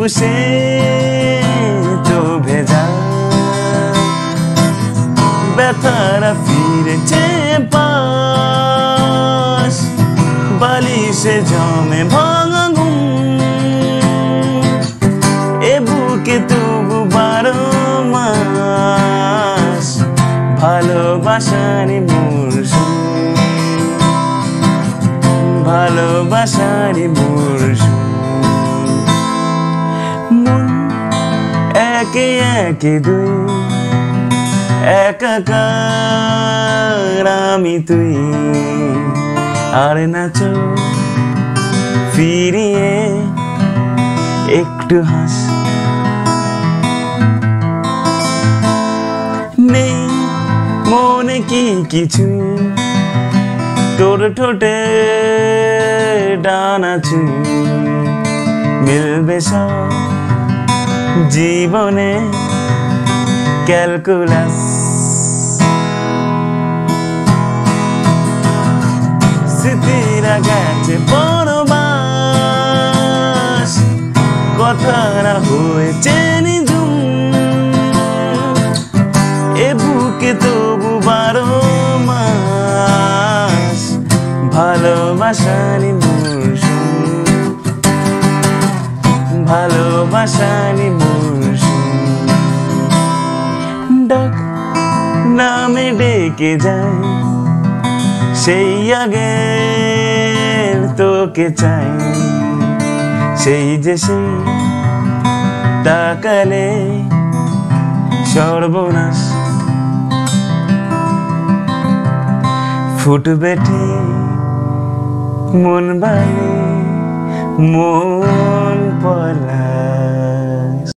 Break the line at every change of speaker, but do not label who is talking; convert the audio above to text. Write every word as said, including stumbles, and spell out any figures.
সে তো ভেজা ব্যথারা ফিরেছে পাশ বালিশে জমে ভাঙা ঘুম এ বুকে তবু বারো মাস ভালোবাসারই মরশুম ভালোবাসারই মরশুম মন একে একে দুই একাকার আমি তুই আর নাচো ফিরিয়ে একটু হাস নেই মনে কি কিছু তোর ঠোঁটে ডানা চুই মিলবে সব জীবনে ক্যালকুলাস স্মৃতিরা গেছে পরবাস কথারা হয়েছে নিঝুম এ বুকে তবু বারো মাস ভালোবাসারই মরশুম ভালোবাসারই মরশুম ডাক নামে ডেকে যায় সেই আগের তোকে চাই সেই যে সেই তাকালে সর্বনাশ ফুটবে ঠিক মন বাড়ি মন পলা